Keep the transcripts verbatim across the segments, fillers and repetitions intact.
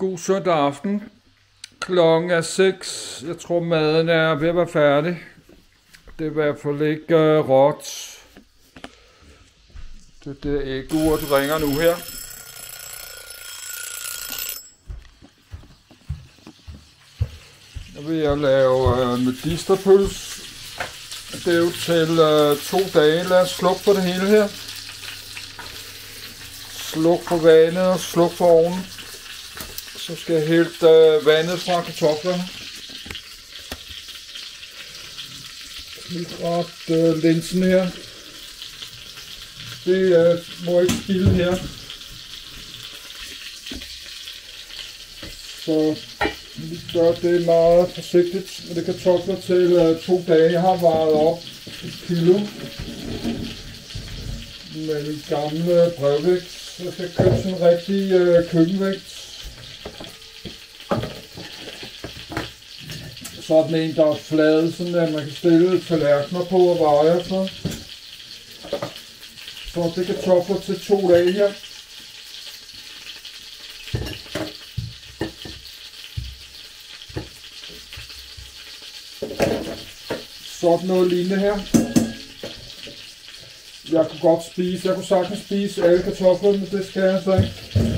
God søndag aften. Klokken er seks. Jeg tror maden er ved at være færdig. Det er i hvert fald ikke uh, råt. Det er det æggeur, der ringer nu her. Nu vil jeg lave uh, medisterpølse. Det er jo til uh, to dage. Lad os slukke for det hele her. Sluk for vandet og sluk for ovnen. Så skal jeg hælde øh, vandet fra kartoflerne. Lidt ret øh, linsen her. Det øh, må ikke spilde her. Så vi gør det meget forsigtigt med det kartofler til øh, to dage. Jeg har varet op et kilo med min gamle brevvægt. Jeg skal købe sådan en rigtig øh, køkkenvægt. Sådan en, der er flad, sådan at man kan stille tallerkener på og veje. Så. så det kartofler til to dage her. Sådan noget lignende her. Jeg kunne godt spise, jeg kunne sagtens spise alle kartoflerne, men det skal jeg altså ikke.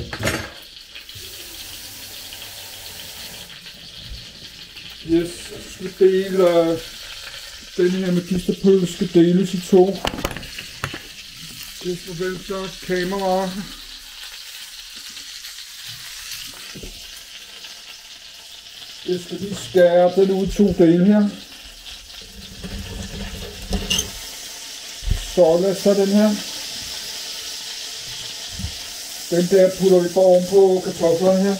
Yes, jeg skal dele uh, den her medisterpølse skal deles i to. Det forventer kamera. Jeg skal lige skære den ud i to dele her. Så lad os tage den her. Den der putter vi bare oven på kartoflerne her.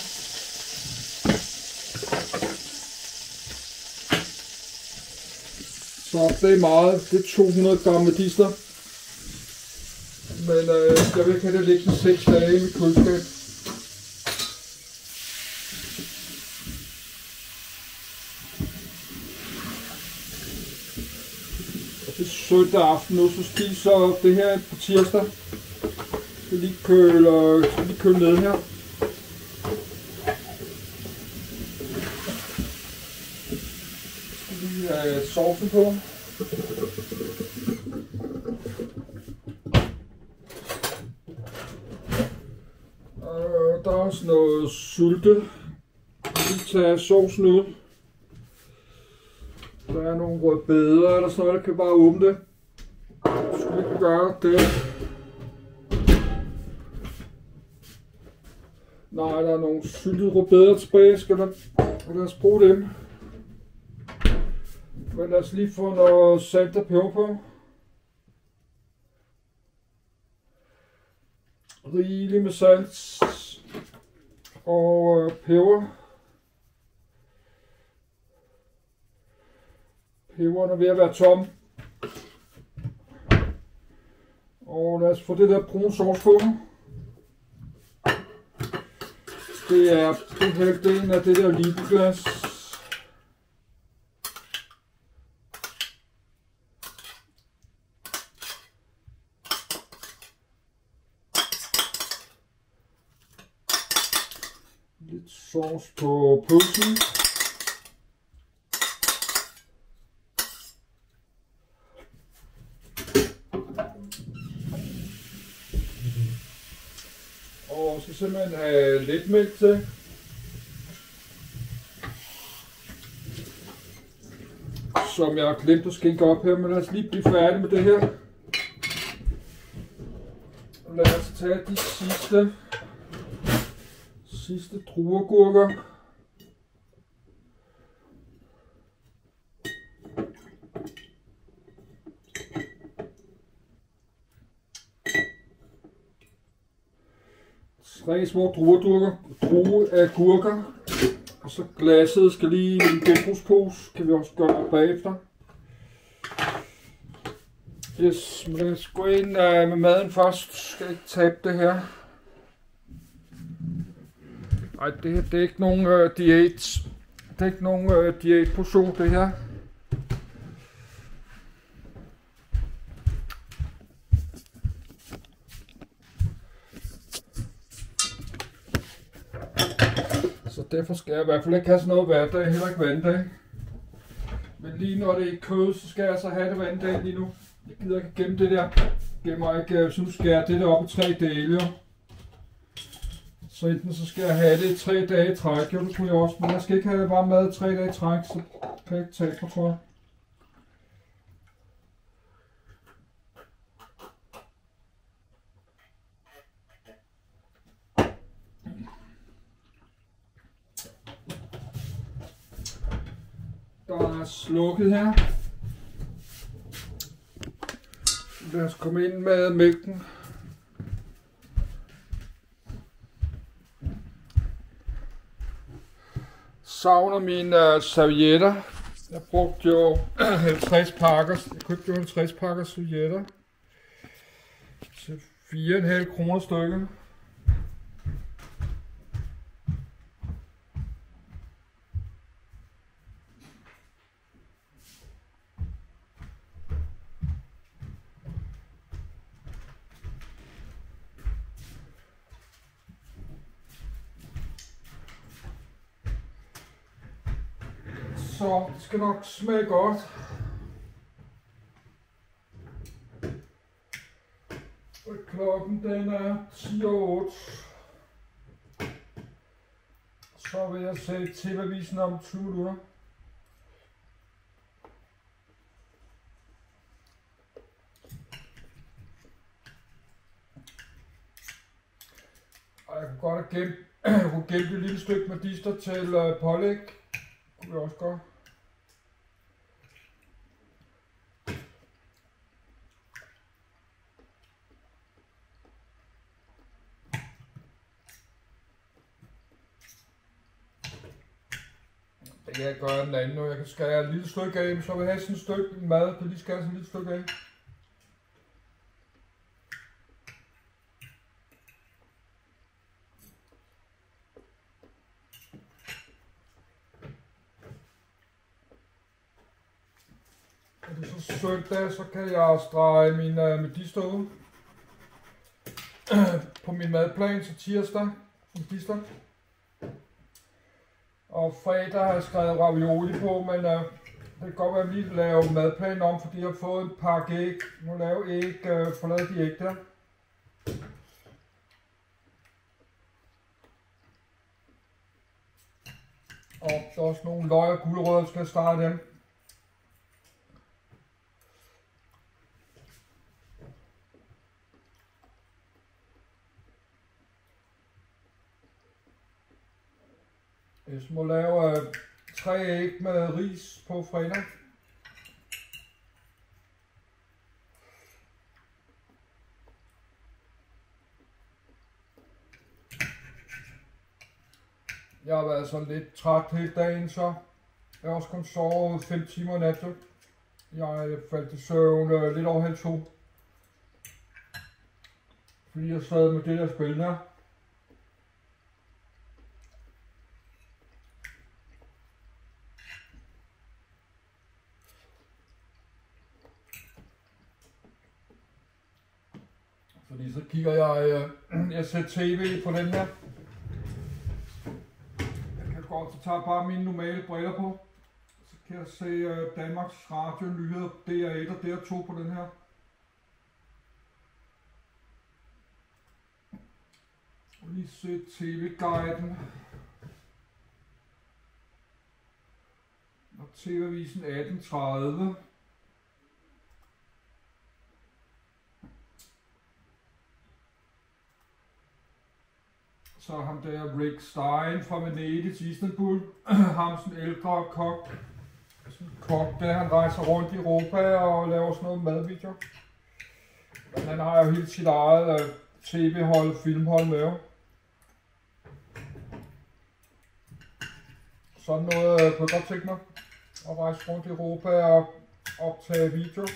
Så det er meget. Det er to hundrede gram medister. Men øh, jeg vil ikke have det liggende seks dage i mit køleskab. Det er søndag aften nu, så spiser det her på tirsdag. Jeg skal lige køle, skal lige køle ned her. Jeg skal lige have sovsen på. Og der er også noget sylte. Jeg skal lige tage sovsen ud. Der er nogle rødbeder eller sådan noget, der kan bare åbne det. Så skal vi ikke gøre det. Nej, der er nogle syltede rødbeder tilbage, skal der... Lad os bruge dem. Men lad os lige få noget salt og peber på. Rigeligt med salt og peber. Peberen er ved at være tom. Og lad os få det der brune sovs på. Det er halvdelen af det der Lidl-glas. Lidt sovs på pølsen. Og skal simpelthen have lidt mælk til. Som jeg har glemt at skænke op her, men lad os lige blive færdige med det her. Lad os tage de sidste, sidste drueagurker. Tre små drueagurker, drueagurker, og så glasset skal lige i en genbrugspose, kan vi også gøre bagefter. Yes, men lad os gå ind uh, med maden først. Skal jeg ikke tabe det her? Nej, det, det er ikke nogen uh, diæt. Det er ikke nogen uh, diætportion, det her. Så derfor skal jeg i hvert fald ikke have sådan noget hverdag, heller ikke vanddag. Men lige når det er kød, så skal jeg så have det vanddag lige nu. Jeg gider ikke gemme det der. Gemmer ikke, så nu skal jeg det der op i tre dage, jo. Så enten så skal jeg have det i tre dage i træk, jo, det kunne jeg også. Men jeg skal ikke have varm mad i tre dage i træk, så kan jeg ikke tage på, tror jeg. Der er slukket her. Lad os komme ind med mælken. Savner mine uh, servietter. Jeg brugte jo halvtreds pakker. Jeg købte jo halvtreds pakker servietter til fire komma fem kroner stykket. Så det skal nok smage godt. Og klokken den er ti og otte. Så vil jeg se T V-avisen om tyve minutter. Og jeg kunne godt have gemt, jeg kunne gemt et lille stykke medister til uh, pålæg. Det kunne jeg også godt. Det kan jeg gøre den anden nu. Jeg kan skære et lille stykke af, så vil jeg have sådan et stykke mad. Jeg kan lige skære sådan et lille stykke af. Og det er så søndag, så kan jeg strege min uh, medister ud på min madplan til tirsdag. Medister. Og fredag har jeg skrevet ravioli på, men uh, det kan godt være, at jeg lige laver madplanen om, fordi jeg har fået en pakke æg. Nu laver æg, uh, forlade de æg der. Og der er også nogle løg og gulerødder, der skal starte dem. Jeg må lave øh, tre æg med ris på fredag. Jeg har været sådan lidt træt hele dagen, så jeg har også kun sovet fem timer i nat. Jeg faldt i søvn øh, lidt over halv to. Fordi jeg sad med det der spil her. Fordi så kigger jeg, øh, jeg ser tv på den her. Jeg kan godt, så tager bare mine normale briller på. Så kan jeg se øh, Danmarks Radio nyheder, D R et og D R to på den her. Og lige se T V-guiden. Og T V-avisen atten tredive. Så ham der Rick Stein fra Venedig til Istanbul, ham sådan ældre kok, sådan kok der, han rejser rundt i Europa og laver sådan noget madvideo. Men han har jo helt sit eget uh, tv-hold, filmhold med. Sådan noget uh, kunne jeg godt tænke mig, at rejse rundt i Europa og optage video.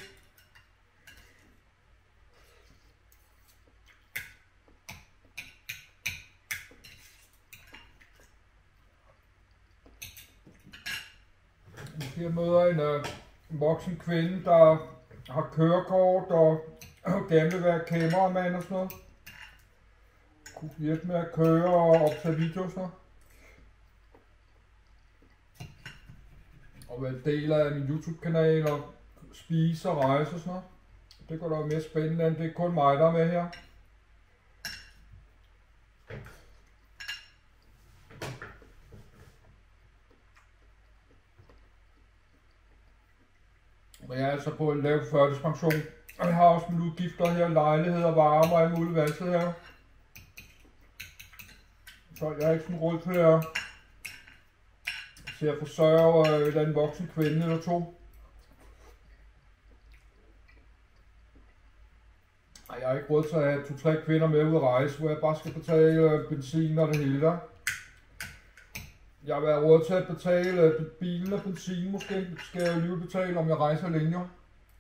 Jeg møder en øh, voksen kvinde, der har kørekort og gerne vil være kameramand og sådan noget. Kunne hjælpe med at køre og optage videoer og sådan noget. og være del af min YouTube-kanal og spise og rejse og sådan noget. Det går da mere spændende, end det er kun mig, der er med her. Men jeg er altså på en lav førtidspension. Og jeg har også mine udgifter her, lejligheder, varme og alt muligt valgte her. Så jeg har ikke sådan råd til at, til at forsørge øh, en eller anden voksen kvinde eller to. Ej, jeg har ikke råd til at have to-tre kvinder med ud at rejse, hvor jeg bare skal betale øh, benzin og det hele der. Jeg har været råd til at betale øh, bilen og benzin, måske skal jeg lige betale, om jeg rejser længere.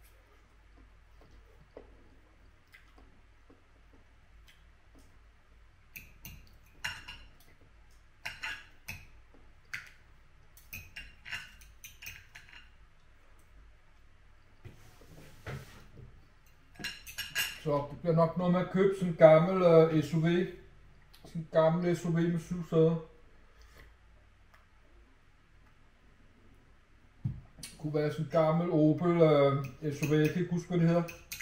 Så det bliver nok noget med at købe sådan en gammel uh, S U V. Sådan en gammel S U V med syv sæder. Det kunne være sådan en gammel Opel uh, S U V, jeg kan ikke huske hvad det hedder.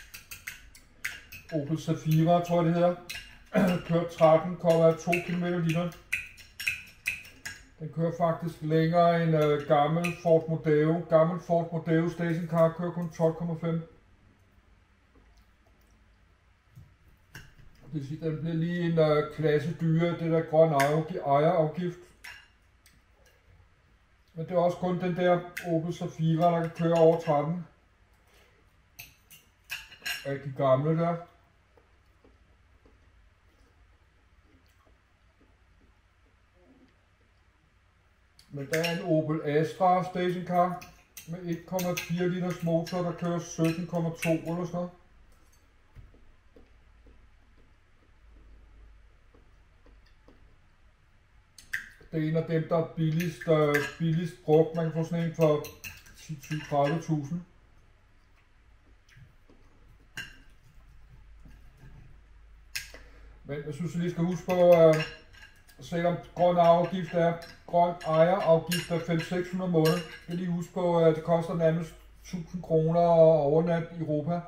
Opel Zafira tror jeg det hedder. Kører tretten komma to kilometer literen. Den kører faktisk længere end uh, gammel Ford Mondeo. Gammel Ford Mondeo stationcar kører kun tolv komma fem. Det vil sige, den bliver lige en uh, klasse dyre, det der grønne ejerafgift. Men det er også kun den der Opel Zafira, der kan køre over tretten. Af de gamle der. Men der er en Opel Astra stationcar med en komma fire liters motor, der kører sytten komma to eller sådan noget. Det er en af dem, der er billigst, øh, billigst brugt. Man kan få sådan en for ti til tredive tusind. Men jeg synes, jeg lige skal huske på, at selvom grøn afgift er grøn ejerafgift er fem til seks hundrede måneder, skal lige huske på, at det koster nærmest tusind kroner overnat i Europa.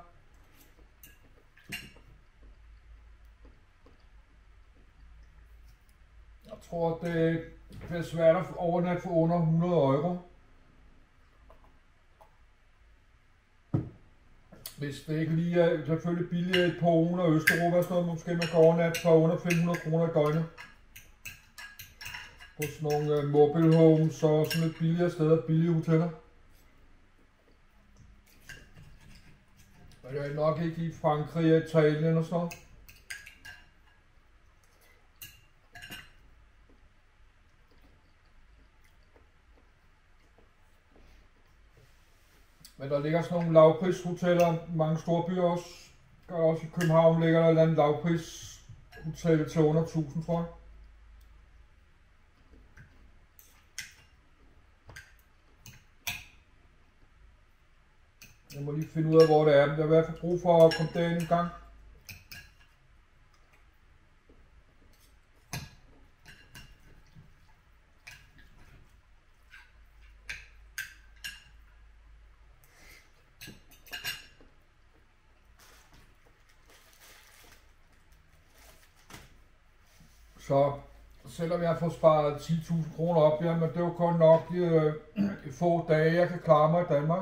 Jeg tror, det er svært at overnatte for under hundrede euro. Hvis det ikke lige er selvfølgelig billigere i Polen og Østeuropa, så måske man kan overnatte for under fem hundrede kroner i døgnet. På sådan nogle uh, mobile homes og sådan et billigere steder, billige hoteller. Men det er nok ikke i Frankrig og Italien og sådan noget. Men der ligger sådan nogle lavprishoteller, mange store byer også. Der er også i København ligger der et eller andet lavprishotel til under tusind, tror jeg. Jeg må lige finde ud af, hvor det er, men jeg har i hvert fald brug for at komme derind en gang. Så selvom jeg får sparet ti tusind kroner op, jamen det er jo kun nok øh, få dage, jeg kan klare mig i Danmark.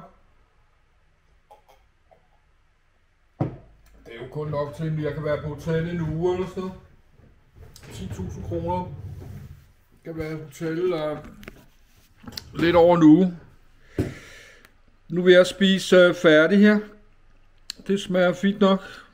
Det er jo kun nok til, at jeg kan være på hotel en uge eller sådan noget. ti tusind kroner. Jeg kan være på hotel øh, lidt over en uge. Nu vil jeg spise øh, færdig her. Det smager fint nok.